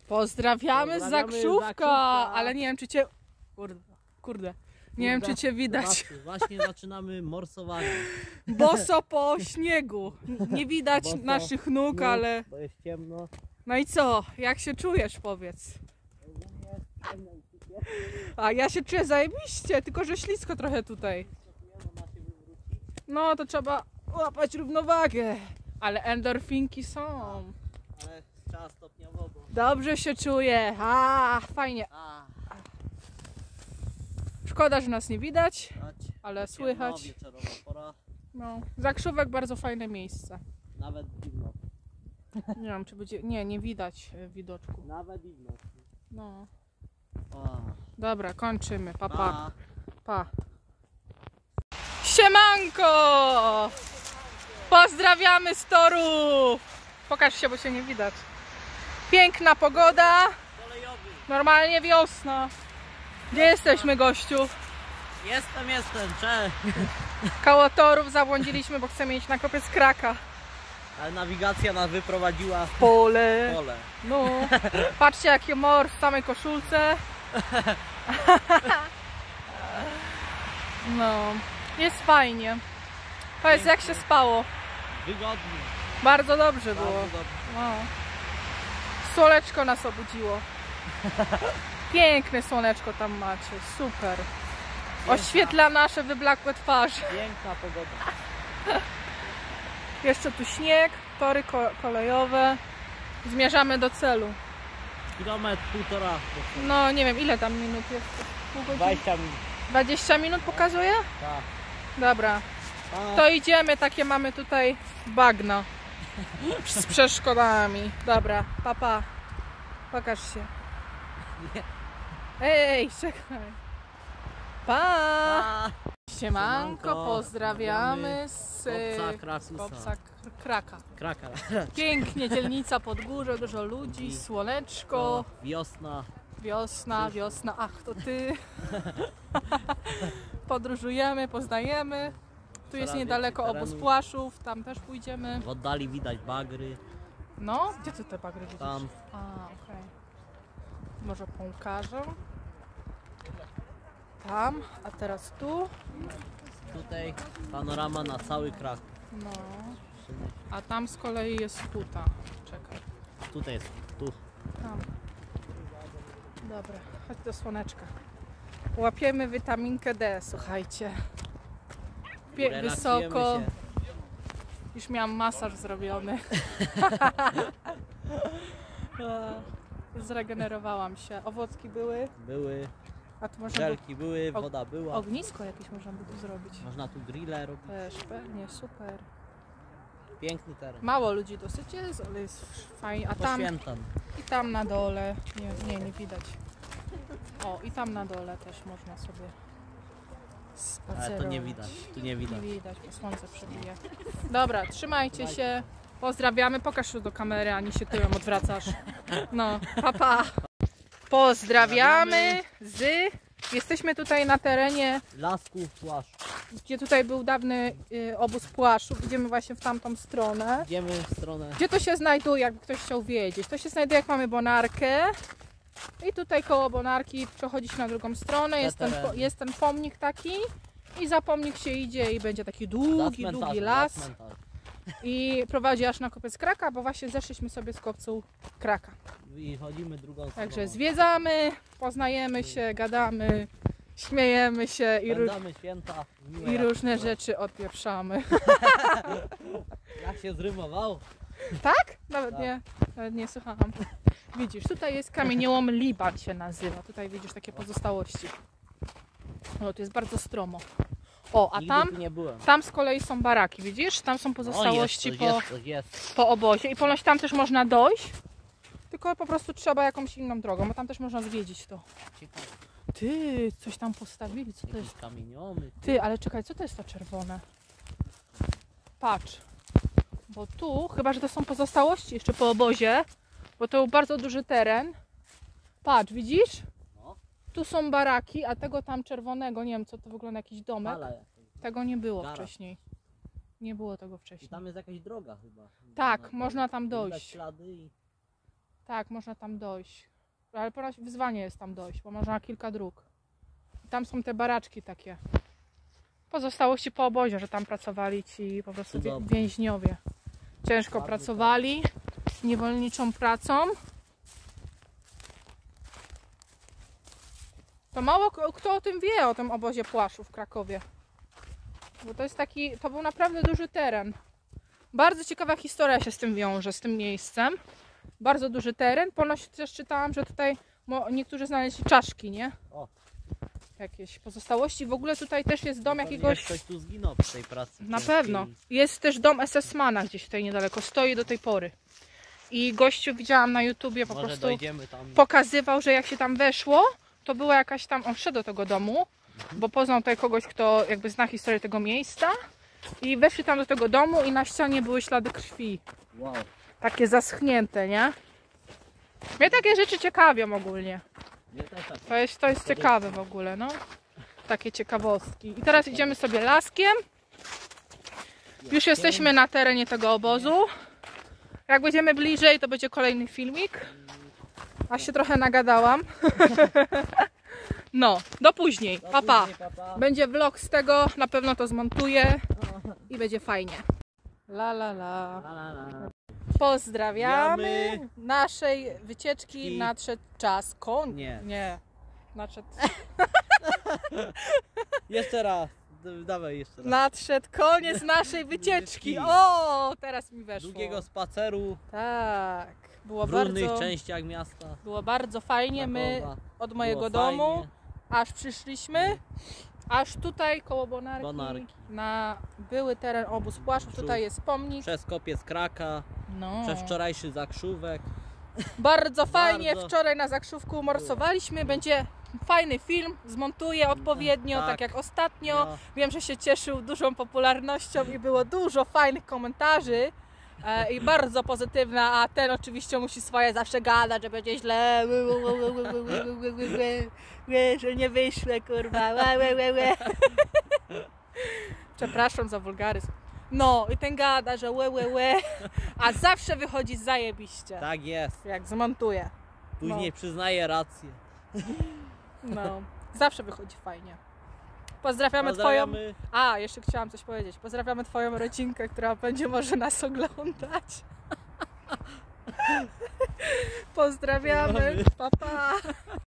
Pozdrawiamy z Zakrzówka, ale nie wiem czy cię... Kurde. Nie wiem czy cię widać. Właśnie zaczynamy morsowanie. Boso po śniegu. Nie widać naszych nóg, ale... Bo jest ciemno. No i co? Jak się czujesz, powiedz? A ja się czuję zajebiście, tylko że ślisko trochę tutaj. No to trzeba łapać równowagę. Ale endorfinki są. Ale trzeba stopniowo, bo... Dobrze się czuję. Fajnie. Szkoda, że nas nie widać, ale słychać. Wieczorowa pora. No, Zakrzówek bardzo fajne miejsce. Nawet zimno. Nie wiem czy będzie... Nie widać widoczku. Nawet zimno. No. Dobra, kończymy. Pa. Siemanko! Pozdrawiamy z Torów! Pokaż się, bo się nie widać. Piękna pogoda. Normalnie wiosna. Gdzie jesteśmy, gościu? Jestem, cześć. Koło Torów zabłądziliśmy, bo chcemy iść na kopiec Kraka. Ale nawigacja nas wyprowadziła w pole. No. Patrzcie jaki mor w samej koszulce. No, jest fajnie. Powiedz, jak się spało? Wygodnie. Bardzo dobrze było. No. Słoneczko nas obudziło. Piękne słoneczko tam macie, super. Oświetla nasze wyblakłe twarze. Piękna pogoda. Jeszcze tu śnieg, tory kolejowe. Zmierzamy do celu. Kilometr, półtora. No nie wiem ile tam minut jest. Pół godziny? 20 minut. 20 minut pokazuje? Tak. Dobra. To idziemy, takie mamy tutaj bagno. Z przeszkodami. Dobra, pa. Pokaż się. Ej, czekaj. Pa! Siemanko, pozdrawiamy z kopca Kraka. Pięknie, dzielnica Podgórze, dużo ludzi, słoneczko. Wiosna. Ach, to ty. Podróżujemy, poznajemy. Tu jest niedaleko obóz Płaszów, tam też pójdziemy. W oddali widać bagry. No, gdzie ty te bagry widzisz? Tam. Okej. Może pokażę. Tam, a teraz tu. Tutaj panorama na cały Kraków. No. A tam z kolei jest huta. Czekaj. Tutaj jest, tu. Tam. Dobra, chodź do słoneczka. Łapiemy witaminkę D, słuchajcie. Wysoko. Się. Już miałam masaż zrobiony. Zregenerowałam się. Owocki były. A tu można żelki były, woda była. Ognisko jakieś można by tu zrobić. Można tu grille robić. Też, pewnie, super. Piękny teren. Mało ludzi dosyć jest, ale jest fajnie. A tam i tam na dole, nie widać. O, i tam na dole też można sobie spacerować. Ale to nie widać, tu nie widać. Nie widać, bo słońce przebija. Dobra, trzymajcie się. Pozdrawiamy. Pokaż się do kamery, ani się tyłem odwracasz. No, pa. Pozdrawiamy z... Jesteśmy tutaj na terenie Lasków Płaszczów. Gdzie tutaj był dawny obóz Płaszczów. Idziemy właśnie w tamtą stronę. Idziemy w stronę. Gdzie to się znajduje, jakby ktoś chciał wiedzieć? To się znajduje, jak mamy Bonarkę. I tutaj koło Bonarki przechodzić na drugą stronę. Jest ten pomnik taki. I za pomnik się idzie i będzie taki długi las. I prowadzi aż na kopiec Kraka, bo właśnie zeszliśmy sobie z kopcu Kraka. I chodzimy drugą stroną. Także zwiedzamy, poznajemy się, gadamy, śmiejemy się i różne rzeczy odpieprzamy. Jak się zrymowało? Tak? Nawet nie słuchałam. Widzisz, tutaj jest kamieniołom Liban się nazywa. Tutaj widzisz takie pozostałości. O, tu jest bardzo stromo. O, a tam z kolei są baraki, widzisz? Tam są pozostałości po obozie i ponoć tam też można dojść, tylko po prostu trzeba jakąś inną drogą, bo tam też można zwiedzić to. Ciekawe. Ty, coś tam postawili, co to jest? Kamieniomy. Ty, ale czekaj, co to jest to czerwone? Patrz, bo tu, chyba że to są pozostałości jeszcze po obozie, bo to był bardzo duży teren. Patrz, widzisz? Tu są baraki, a tego tam czerwonego, nie wiem co to wygląda, jakiś domek. Tego nie było wcześniej. Nie było tego wcześniej. I tam jest jakaś droga chyba. Tak, można tam dojść. Ślady Tak, można tam dojść. Ale ponoć wyzwanie jest tam dojść, bo można kilka dróg. I tam są te baraczki takie. Pozostałości po obozie, że tam pracowali ci po prostu więźniowie. Ciężko pracowali, niewolniczą pracą. To mało kto o tym wie, o tym obozie Płaszów w Krakowie. Bo to jest taki, to był naprawdę duży teren. Bardzo ciekawa historia się z tym wiąże, z tym miejscem. Bardzo duży teren. Ponoć też czytałam, że tutaj niektórzy znaleźli czaszki, nie? O. Jakieś pozostałości. W ogóle tutaj też jest dom jakiegoś... Ktoś tu zginął przy tej pracy. Na pewno. Jest też dom SS-mana gdzieś tutaj niedaleko. Stoi do tej pory. I gościu widziałam na YouTubie po prostu tam. pokazywał, że jak się tam weszło, to była jakaś tam... On wszedł do tego domu, bo poznał tutaj kogoś, kto jakby zna historię tego miejsca. I weszli tam do tego domu i na ścianie były ślady krwi. Wow. Takie zaschnięte, nie? Mnie takie rzeczy ciekawią ogólnie. To jest ciekawe w ogóle, no. Takie ciekawostki. I teraz idziemy sobie laskiem. Już jesteśmy na terenie tego obozu. Jak będziemy bliżej, to będzie kolejny filmik. A się trochę nagadałam. No, do później. Pa, pa. Będzie vlog z tego, na pewno to zmontuję i będzie fajnie. La la la. Pozdrawiamy. Naszej wycieczki nadszedł czas. Nie. Nadszedł... Jeszcze raz. Dawaj jeszcze raz. Nadszedł koniec naszej wycieczki. O, teraz mi weszło. Długiego spaceru. Tak. Było W różnych bardzo, częściach miasta. było bardzo fajnie. My od mojego Było domu fajnie. aż przyszliśmy. Aż tutaj koło Bonarki. Na były teren obóz Płaszów. Tutaj jest pomnik. Przez kopiec Kraka. No. Przez wczorajszy Zakrzówek. Bardzo fajnie. Wczoraj na Zakrzówku morsowaliśmy. Będzie fajny film. Zmontuję odpowiednio, tak jak ostatnio. No. Wiem, że się cieszył dużą popularnością i było dużo fajnych komentarzy. I bardzo pozytywna, a ten oczywiście musi swoje zawsze gadać, że będzie źle, że nie wyślę, kurwa, przepraszam za wulgaryzm. No i ten gada, że a zawsze wychodzi zajebiście. Tak jest. Jak zmontuję. Później przyznaje rację. No, zawsze wychodzi fajnie. Pozdrawiamy twoją... A, jeszcze chciałam coś powiedzieć. Pozdrawiamy twoją rodzinkę, która będzie może nas oglądać. Pozdrawiamy. Pa, pa.